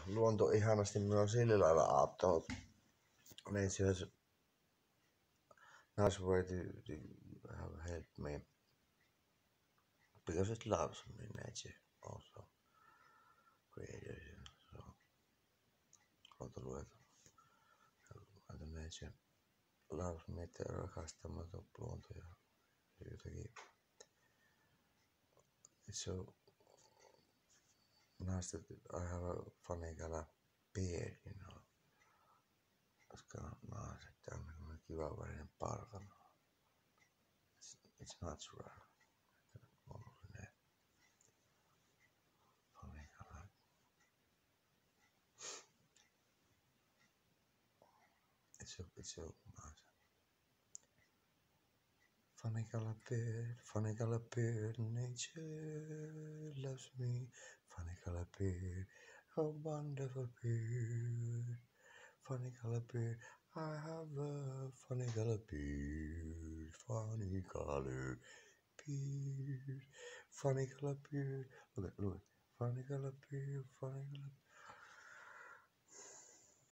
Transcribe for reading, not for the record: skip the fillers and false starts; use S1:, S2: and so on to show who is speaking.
S1: luonto ihanasti myös sillä lailla auttanut. Nature nice way to have helped me because it loves me. Nature also created it. So luonto nature loves me, että rakastamaton luonto ja jotenkin. It's so nice that I have a funny color beard, you know. Koska naiset on kiva värinen parta. It's natural. Luonnollinen. Funny color. It's so nice. Funny color beard, nature loves me. Funny color beard, a wonderful beard. Funny color beard, I have a funny color beard. Funny color beard, funny color beard. Look at, funny color beard, funny color.